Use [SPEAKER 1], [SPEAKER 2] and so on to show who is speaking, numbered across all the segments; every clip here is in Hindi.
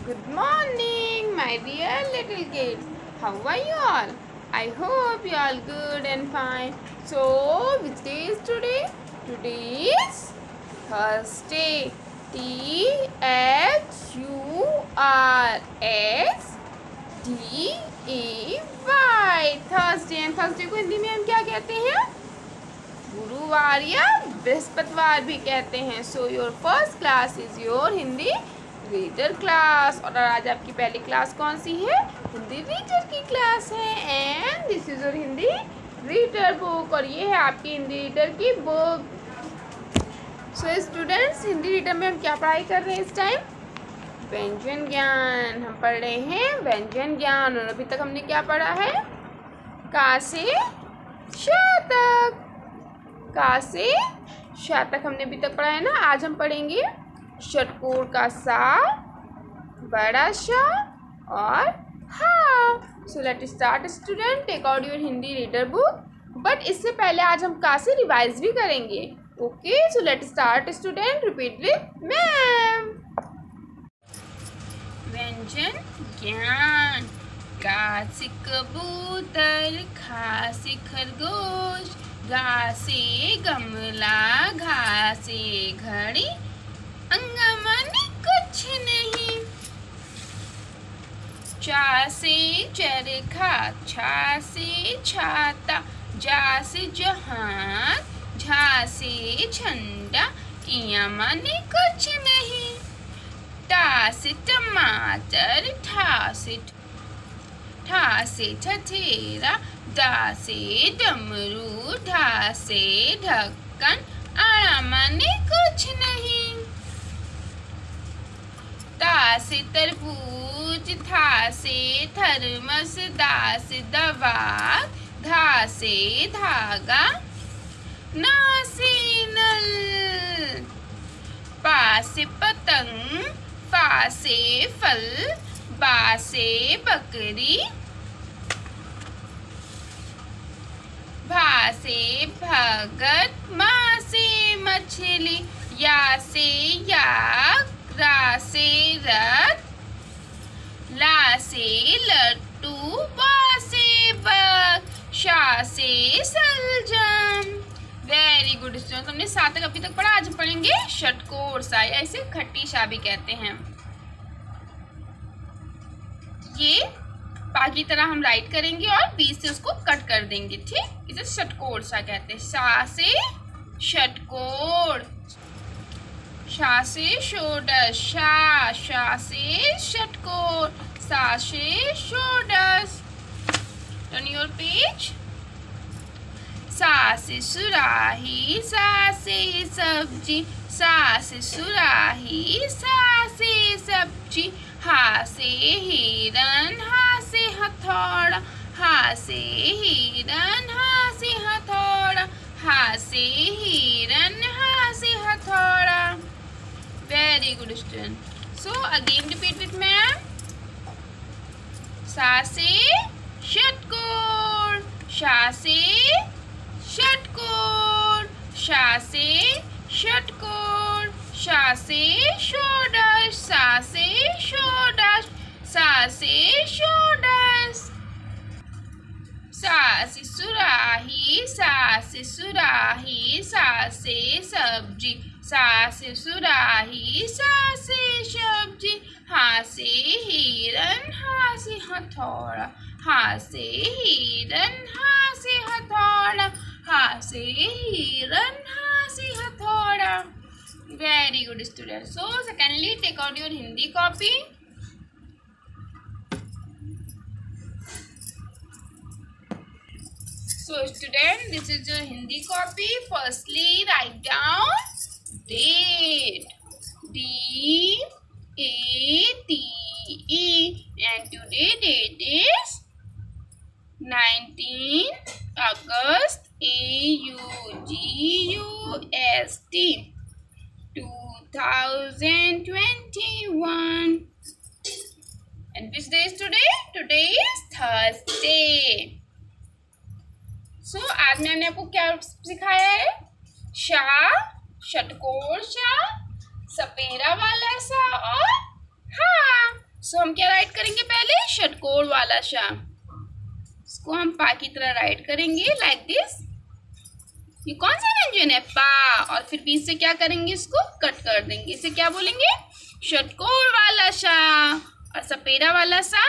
[SPEAKER 1] Good morning, my dear little kids. How are you all? I hope you all good and fine. So, which day is today? Today is Thursday. Thursday. Thursday and Thursday को हिंदी में हम क्या कहते हैं? गुरुवार या बृहस्पतिवार भी कहते हैं. So your first class is your Hindi reader class. और आज आपकी पहली क्लास कौन सी है? हिंदी रीडर की क्लास है. And this is your Hindi reader book. और ये है आपकी हिंदी रीडर की book. So students, Hindi reader में हम क्या पढ़ाई कर रहे हैं इस टाइम? व्यंजन ज्ञान. हम पढ़ रहे हैं व्यंजन ज्ञान. और अभी तक हमने क्या पढ़ा है? का से श तक. का से श तक हमने अभी तक पढ़ा है ना. आज हम पढ़ेंगे षटकोर का सा, बड़ा श और हा. So let start student. Take out your Hindi reader book. But इससे पहले आज हम का से रिवाइज भी करेंगे. Okay, so let start student. Repeat with ma'am. व्यंजन ज्ञान. का से कबूतर, खा से खरगोश, गा से गमला, घा से घड़ी, अंगमन कुछ नहीं. चा से चरखा, छा से छाता, जा से जहाज, झा से झंडा, यमन कुछ नहीं. टा से टमाटर, ठा से ठठेरा, डा से डमरू, ढा से ढक्कन, अड़मन कुछ नहीं. ता से तरबूज, था से थर्मस, दा से दवात, धा से धागा, ना से नल. पा से पतंग, फा से फल, बा से बकरी, भा से भगत, मा से मछली, या से याक, रा से रथ, ला से लट्टू, बा से बग, शा से सलजम. Very good students. हमने सा तक अभी तक पढ़ा. आज हम पढ़ेंगे षटकोर सा, या इसे खट्टी शा भी कहते हैं. ये पा की तरह हम राइट करेंगे और बीच से उसको कट कर देंगे. ठीक, इसे षटकोर सा कहते हैं. सा से षटकोर, शा से षोडश, शा से षटकोर, सा से षोडश. Turn your page. सा से सुराही, सा से सब्जी, सा से सुराही, सा से सब्जी. हा से हिरन, हा से हथौड़ा, हा से हिरन, हा से हथौड़ा, हा से हिरन, हा से हथौड़ा. Very good student. So again repeat with ma'am. सा से षटकोर, शा से षटकोर, शा से षटकोर, शा से षोडश, सा से षोडश, सा से षोडश. सा से सुराही, सा से सुराही, सा से सब्जी, सा से सुराही, सा से सब्जी. हा से हिरन, हा से हथौड़ा, हा से हिरन, हा से हथौड़ा, हा से हिरन, हा से हथौड़ा. Very good student. So secondly, take out your Hindi copy. So student, this is your Hindi copy. Firstly, write down date. D-A-T-E. And today date is 19 August, A-U-G-U-S-T, 2021. And which day is today? Today is Thursday. So आज मैंने आपको क्या सिखाया है? शा, षटकोर शा, सपेरा वाला सा और हा. सो हम क्या राइट करेंगे, पहले षटकोण वाला शा, इसको हम पा की तरह राइट करेंगे लाइक दिस। ये कौन सा व्यंजन है, पा, और फिर बीच से क्या करेंगे, इसको कट कर देंगे। इसे क्या बोलेंगे, षटकोण वाला शा। और सपेरा वाला सा,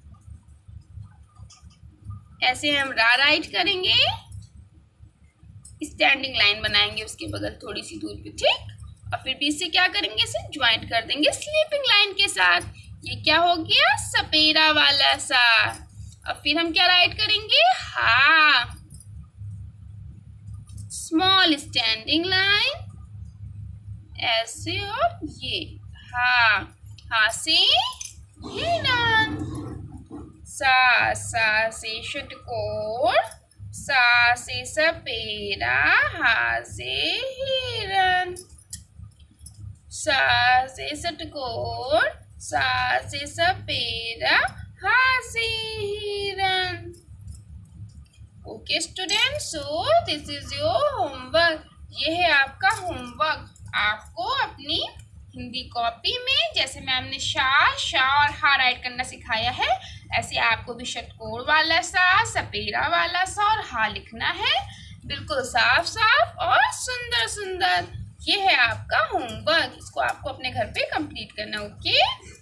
[SPEAKER 1] ऐसे हम रा राइट करेंगे, स्टैंडिंग लाइन बनाएंगे उसके बगल थोड़ी सी दूर पे, ठीक। और फिर बीच से क्या करेंगे, इसे ज्वाइंट कर देंगे स्लीपिंग लाइन के साथ। ये क्या हो गया, सपेरा वाला सा। और फिर हम क्या राइट करेंगे, हा, स्मॉल स्टैंडिंग लाइन ऐसे, और ये हा, हा से हिरण, सा से षटकोण, सा से सपेरा, हा से हिरण, सा से षटकोण, सा से सपेरा, हा से हिरण। Okay student, so this is your homework. ये है आपका होमवर्क। आपको अपनी हिंदी कॉपी में जैसे मैम ने शा और हा राइट करना सिखाया है, ऐसे आपको भी षटकोण वाला सा, सपेरा वाला सा और हा लिखना है, बिल्कुल साफ साफ और सुंदर सुंदर। ये है आपका होमवर्क, इसको आपको अपने घर पे कंप्लीट करना। ओके।